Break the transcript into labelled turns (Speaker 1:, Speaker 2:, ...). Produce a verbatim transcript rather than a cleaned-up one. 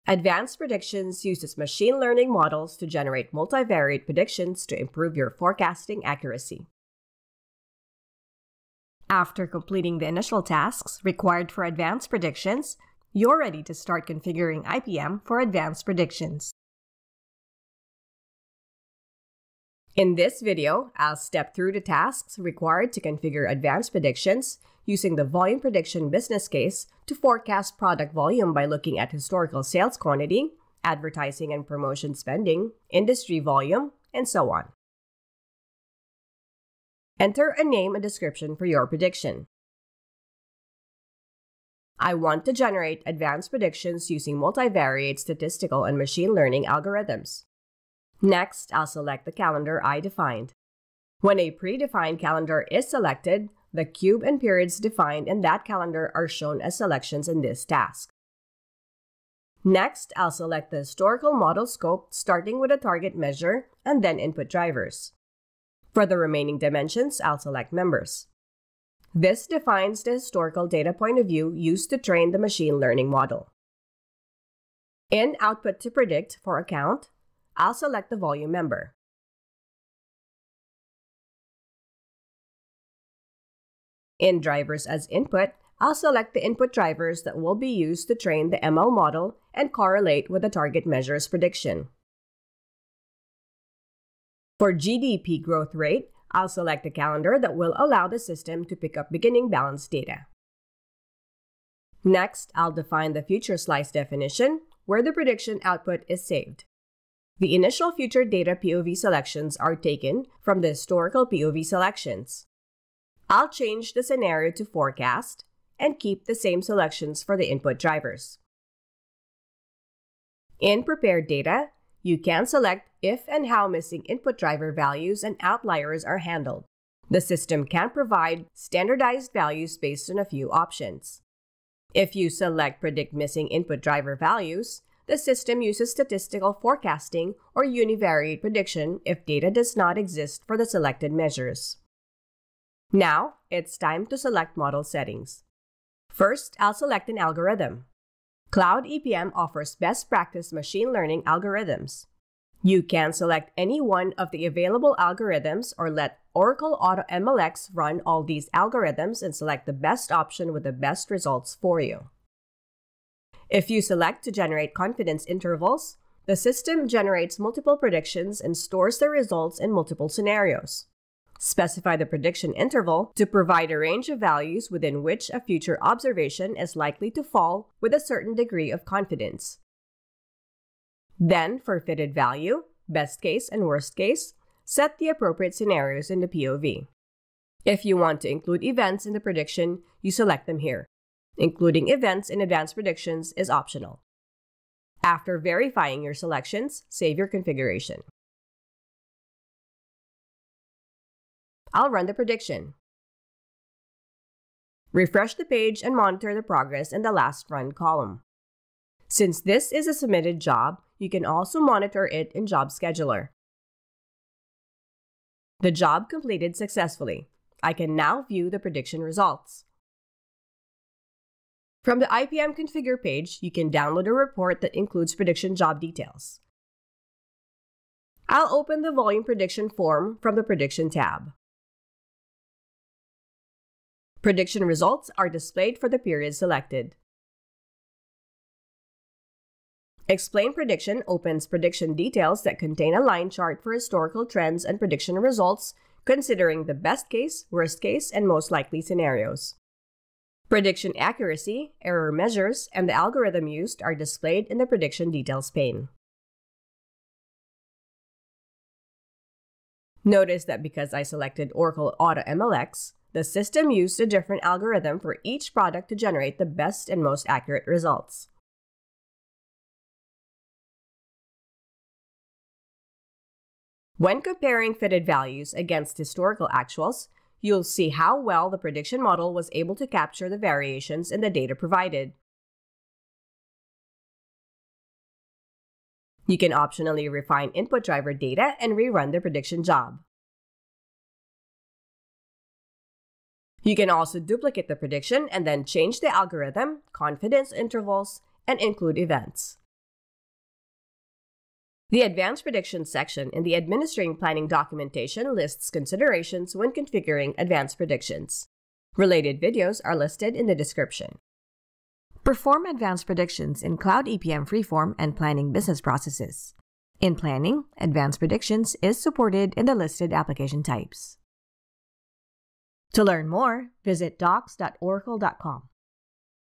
Speaker 1: Advanced Predictions uses machine learning models to generate multivariate predictions to improve your forecasting accuracy. After completing the initial tasks required for advanced predictions, you're ready to start configuring E P M for advanced predictions. In this video, I'll step through the tasks required to configure advanced predictions using the volume prediction business case to forecast product volume by looking at historical sales quantity, advertising and promotion spending, industry volume, and so on. Enter a name and description for your prediction. I want to generate advanced predictions using multivariate statistical and machine learning algorithms. Next, I'll select the calendar I defined. When a predefined calendar is selected, the cube and periods defined in that calendar are shown as selections in this task. Next, I'll select the historical model scope starting with a target measure and then input drivers. For the remaining dimensions, I'll select members. This defines the historical data point of view used to train the machine learning model. In Output to Predict for Account, I'll select the volume member. In Drivers as Input, I'll select the input drivers that will be used to train the M L model and correlate with the target measure's prediction. For G D P growth rate, I'll select a calendar that will allow the system to pick up beginning balance data. Next, I'll define the future slice definition, where the prediction output is saved. The initial future data P O V selections are taken from the historical P O V selections. I'll change the scenario to forecast and keep the same selections for the input drivers. In Prepared Data, you can select if and how missing input driver values and outliers are handled. The system can provide standardized values based on a few options. If you select Predict Missing Input Driver Values, the system uses statistical forecasting or univariate prediction if data does not exist for the selected measures. Now, it's time to select model settings. First, I'll select an algorithm. Cloud E P M offers best practice machine learning algorithms. You can select any one of the available algorithms or let Oracle AutoMLX run all these algorithms and select the best option with the best results for you. If you select to generate confidence intervals, the system generates multiple predictions and stores the results in multiple scenarios. Specify the prediction interval to provide a range of values within which a future observation is likely to fall with a certain degree of confidence. Then, for fitted value, best case and worst case, set the appropriate scenarios in the P O V. If you want to include events in the prediction, you select them here. Including events in advanced predictions is optional. After verifying your selections, save your configuration. I'll run the prediction. Refresh the page and monitor the progress in the last run column. Since this is a submitted job, you can also monitor it in Job Scheduler. The job completed successfully. I can now view the prediction results. From the E P M Configure page, you can download a report that includes prediction job details. I'll open the volume prediction form from the Prediction tab. Prediction results are displayed for the period selected. Explain Prediction opens prediction details that contain a line chart for historical trends and prediction results, considering the best case, worst case, and most likely scenarios. Prediction accuracy, error measures, and the algorithm used are displayed in the Prediction Details pane. Notice that because I selected Oracle AutoMLX, the system used a different algorithm for each product to generate the best and most accurate results. When comparing fitted values against historical actuals, you'll see how well the prediction model was able to capture the variations in the data provided. You can optionally refine input driver data and rerun the prediction job. You can also duplicate the prediction and then change the algorithm, confidence intervals, and include events. The Advanced Predictions section in the Administering Planning documentation lists considerations when configuring advanced predictions. Related videos are listed in the description. Perform advanced predictions in Cloud E P M Freeform and Planning business processes. In Planning, advanced predictions is supported in the listed application types. To learn more, visit docs dot oracle dot com.